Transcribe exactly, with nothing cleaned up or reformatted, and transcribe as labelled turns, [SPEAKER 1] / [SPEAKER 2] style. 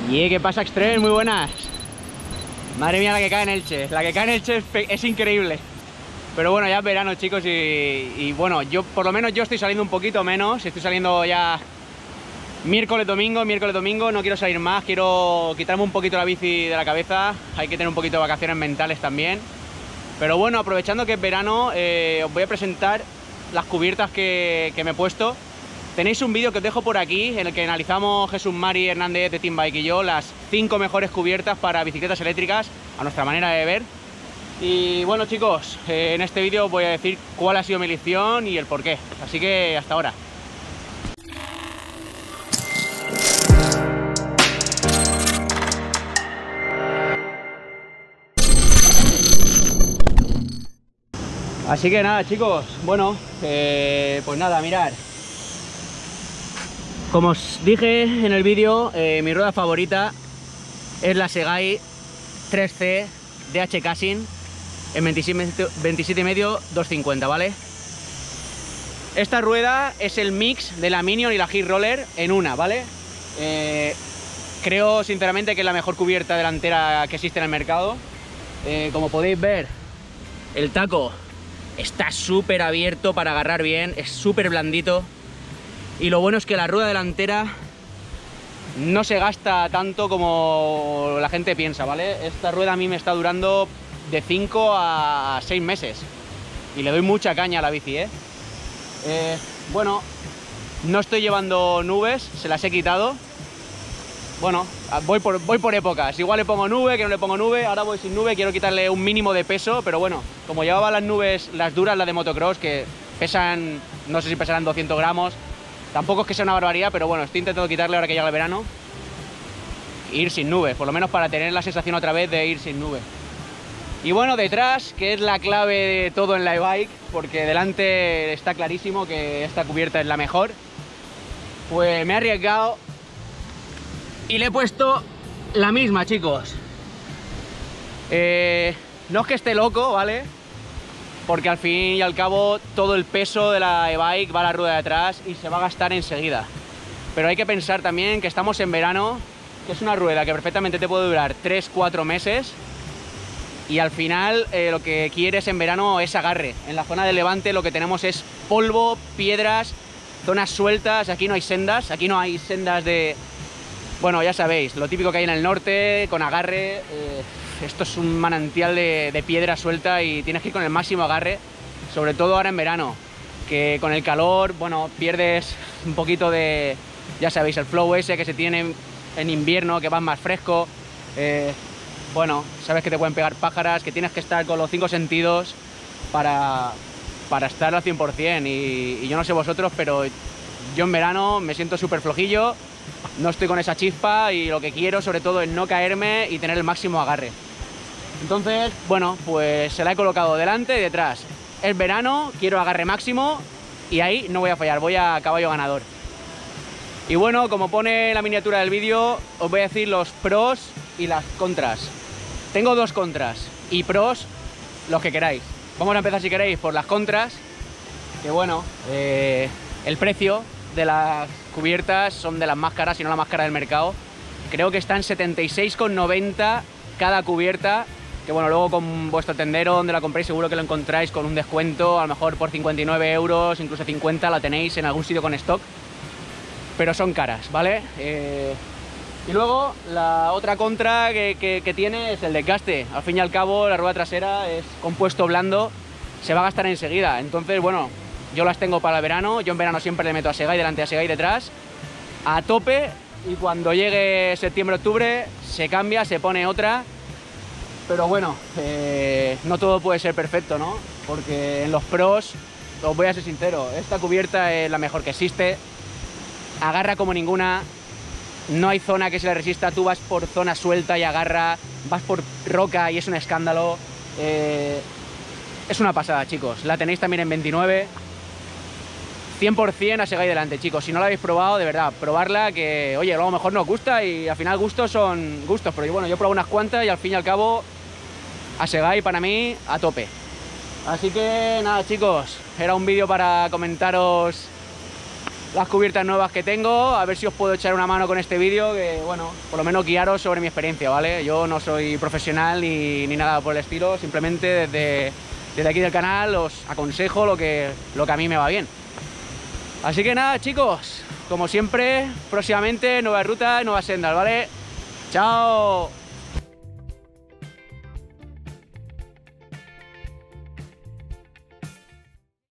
[SPEAKER 1] Y ¿qué pasa, Extreme? Muy buenas. Madre mía, la que cae en Elche. La que cae en Elche es, es increíble. Pero bueno, ya es verano, chicos, y, y bueno, yo por lo menos yo estoy saliendo un poquito menos. Estoy saliendo ya miércoles, domingo, miércoles, domingo. No quiero salir más, quiero quitarme un poquito la bici de la cabeza. Hay que tener un poquito de vacaciones mentales también. Pero bueno, aprovechando que es verano, eh, os voy a presentar las cubiertas que, que me he puesto. Tenéis un vídeo que os dejo por aquí en el que analizamos Jesús Mari Hernández de Team Bike y yo las cinco mejores cubiertas para bicicletas eléctricas a nuestra manera de ver. Y bueno, chicos, eh, en este vídeo os voy a decir cuál ha sido mi elección y el porqué. Así que hasta ahora. Así que nada, chicos, bueno, eh, pues nada, mirad. Como os dije en el vídeo, eh, mi rueda favorita es la Segai tres C D H Casing en veintisiete y medio doscientos cincuenta, ¿vale? Esta rueda es el mix de la Minion y la Hit Roller en una, ¿vale? Eh, creo sinceramente que es la mejor cubierta delantera que existe en el mercado. Eh, como podéis ver, el taco está súper abierto para agarrar bien, es súper blandito. Y lo bueno es que la rueda delantera no se gasta tanto como la gente piensa, ¿vale? Esta rueda a mí me está durando de cinco a seis meses. Y le doy mucha caña a la bici, ¿eh? Eh, bueno, no estoy llevando nubes, se las he quitado. Bueno, voy por, voy por épocas. Igual le pongo nube, que no le pongo nube. Ahora voy sin nube, quiero quitarle un mínimo de peso. Pero bueno, como llevaba las nubes, las duras, las de motocross, que pesan, no sé si pesarán doscientos gramos. Tampoco es que sea una barbaridad, pero bueno, estoy intentando quitarle ahora que llega el verano. E ir sin nube, por lo menos para tener la sensación otra vez de ir sin nube. Y bueno, detrás, que es la clave de todo en la e-bike, porque delante está clarísimo que esta cubierta es la mejor. Pues me he arriesgado y le he puesto la misma, chicos. Eh, no es que esté loco, ¿vale? Porque al fin y al cabo todo el peso de la e-bike va a la rueda de atrás y se va a gastar enseguida. Pero hay que pensar también que estamos en verano, que es una rueda que perfectamente te puede durar tres cuatro meses y al final eh, lo que quieres en verano es agarre. En la zona de Levante lo que tenemos es polvo, piedras, zonas sueltas. Aquí no hay sendas, aquí no hay sendas de... Bueno, ya sabéis, lo típico que hay en el norte, con agarre. Eh... Esto es un manantial de, de piedra suelta y tienes que ir con el máximo agarre, sobre todo ahora en verano, que con el calor, bueno, pierdes un poquito de, ya sabéis, el flow ese que se tiene en invierno, que vas más fresco. Eh, bueno, sabes que te pueden pegar pájaras, que tienes que estar con los cinco sentidos para, para estar al cien por cien. Y, y yo no sé vosotros, pero yo en verano me siento súper flojillo, no estoy con esa chispa y lo que quiero sobre todo es no caerme y tener el máximo agarre. Entonces, bueno, pues se la he colocado delante y detrás. Es verano, quiero agarre máximo y ahí no voy a fallar, voy a caballo ganador. Y bueno, como pone la miniatura del vídeo, os voy a decir los pros y las contras. Tengo dos contras y pros los que queráis. Vamos a empezar, si queréis, por las contras. Que bueno, eh, el precio de las cubiertas son de las más caras, si no la más cara del mercado. Creo que están setenta y seis con noventa cada cubierta. Que bueno, luego con vuestro tendero donde la compréis seguro que lo encontráis con un descuento, a lo mejor por cincuenta y nueve euros, incluso cincuenta la tenéis en algún sitio con stock. Pero son caras, ¿vale? Eh... Y luego la otra contra que, que, que tiene es el desgaste. Al fin y al cabo la rueda trasera es compuesto blando, se va a gastar enseguida. Entonces, bueno, yo las tengo para el verano. Yo en verano siempre le meto a Segai delante, a Segai detrás, a tope. Y cuando llegue septiembre-octubre se cambia, se pone otra. Pero bueno, eh, no todo puede ser perfecto, ¿no? Porque en los pros, os voy a ser sincero, esta cubierta es la mejor que existe. Agarra como ninguna. No hay zona que se le resista. Tú vas por zona suelta y agarra. Vas por roca y es un escándalo. Eh, es una pasada, chicos. La tenéis también en veintinueve. cien por cien a Segai delante, chicos. Si no la habéis probado, de verdad, probarla, que oye, luego a lo mejor no os gusta y al final gustos son gustos. Pero bueno, yo he probado unas cuantas y al fin y al cabo a Segai para mí a tope. Así que nada, chicos, era un vídeo para comentaros las cubiertas nuevas que tengo, a ver si os puedo echar una mano con este vídeo, que bueno, por lo menos guiaros sobre mi experiencia, ¿vale? Yo no soy profesional ni, ni nada por el estilo, simplemente desde, desde aquí del canal os aconsejo lo que, lo que a mí me va bien. Así que nada, chicos, como siempre, próximamente nuevas rutas, nuevas sendas, ¿vale? ¡Chao!